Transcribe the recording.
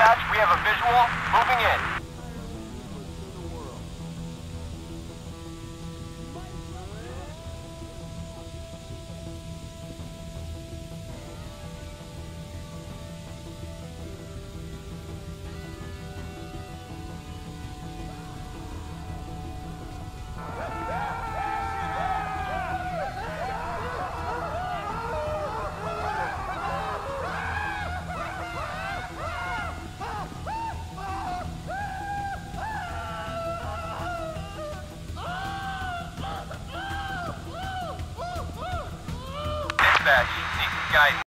Dispatch, we have a visual. Moving in. Dispatch, see some guys